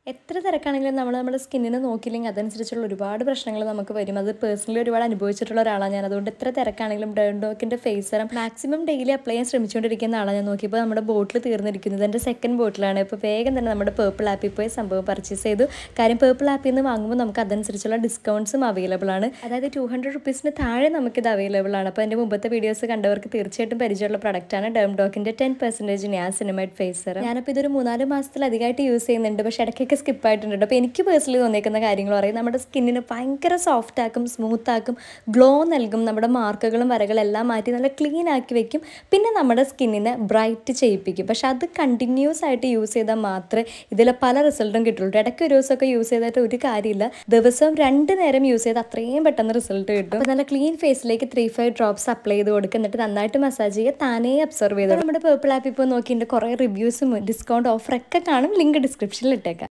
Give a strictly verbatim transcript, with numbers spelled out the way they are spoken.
എത്ര തിരക്കാണെങ്കിലും നമ്മൾ നമ്മുടെ സ്കിന്നിനെ നോക്കിയില്ലെങ്കിൽ അതനുസരിച്ചുള്ള ഒരുപാട് പ്രശ്നങ്ങൾ നമുക്ക് വരും. അത് പേഴ്സണലി ഒരുപാട് അനുഭവിച്ചിട്ടുള്ള ഒരാളാണ് ഞാൻ. അതുകൊണ്ട് എത്ര തിരക്കാണെങ്കിലും ഡേൺഡോക്കിൻ്റെ face serum maximum daily apply ചെയ്യാൻ ശ്രമിച്ചുകൊണ്ടിരിക്കുന്ന ആളാണ് ഞാൻ. നോക്കിയപ്പോൾ നമ്മുടെ ബോട്ടിൽ തീർന്നിരിക്കുന്നത് എൻ്റെ സെക്കൻഡ് ബോട്ടിലാണ്. ഇപ്പോൾ വേഗം തന്നെ നമ്മുടെ പേർപ്പിൾ ആപ്പിൽ പോയി സംഭവം പർച്ചേസ് ചെയ്തു. കാര്യം പേർപ്പിൾ ആപ്പിൽ നിന്ന് വാങ്ങുമ്പോൾ നമുക്ക് അതനുസരിച്ചുള്ള ഡിസ്കൗണ്ട്സും അവൈലബിൾ ആണ്. അതായത് ടു ഹൺഡ്രഡ് റുപ്പീസിന് താഴെ നമുക്കിത് അവൈലബിൾ ആണ്. അപ്പോൾ എൻ്റെ മുമ്പത്തെ വീഡിയോസ് കണ്ടവർക്ക് തീർച്ചയായിട്ടും പരിചയമുള്ള പ്രൊഡക്റ്റാണ് ഡേൺഡോക്കിൻ്റെ ten percentage niacinamide face serum. ഞാനിപ്പോൾ ഇതൊരു മൂന്നാല് മാസത്തിലധികമായിട്ട് യൂസ് ചെയ്യുന്നുണ്ട്. പക്ഷേ ഇടയ്ക്കൊക്കെ സ്കിപ്പായിട്ടുണ്ട്. അപ്പോൾ എനിക്ക് പേഴ്സണലി തോന്നിയേക്കുന്ന കാര്യങ്ങൾ പറയും. നമ്മുടെ സ്കിന്നിന് ഭയങ്കര സോഫ്റ്റ് ആക്കും, സ്മൂത്ത് ആക്കും, ഗ്ലോ നൽകും, നമ്മുടെ മാർക്കുകളും വരകളും എല്ലാം മാറ്റി നല്ല ക്ലീൻ ആക്കി വെക്കും. പിന്നെ നമ്മുടെ സ്കിന്നിനെ ബ്രൈറ്റ് ചെയ്യിപ്പിക്കും. പക്ഷെ അത് കണ്ടിന്യൂസ് ആയിട്ട് യൂസ് ചെയ്താൽ മാത്രമേ ഇതിലെ പല റിസൾട്ടും കിട്ടുള്ളൂ. ഇടയ്ക്ക് ഒരു ദിവസമൊക്കെ യൂസ് ചെയ്തിട്ട് ഒരു കാര്യമില്ല. ദിവസം രണ്ട് നേരം യൂസ് ചെയ്ത് അത്രയും പെട്ടെന്ന് റിസൾട്ട് കിട്ടും. അപ്പോൾ നല്ല ക്ലീൻ ഫേസിലേക്ക് ത്രീ ഫൈവ് ഡ്രോപ്സ് അപ്ലൈ ചെയ്ത് കൊടുക്കുക. എന്നിട്ട് നന്നായിട്ട് മസാജ് ചെയ്യുക. താനേ അബ്സർവ് ചെയ്ത് നമ്മുടെ പേർപ്പിൾ ആപ്പ് ഇപ്പോൾ നോക്കിയിട്ട് കുറേ റിവ്യൂസും ഡിസ്കൗണ്ട് ഓഫറൊക്കെ കാണും. ലിങ്ക് ഡിസ്ക്രിപ്ഷനിൽ ഇട്ടേക്കാം.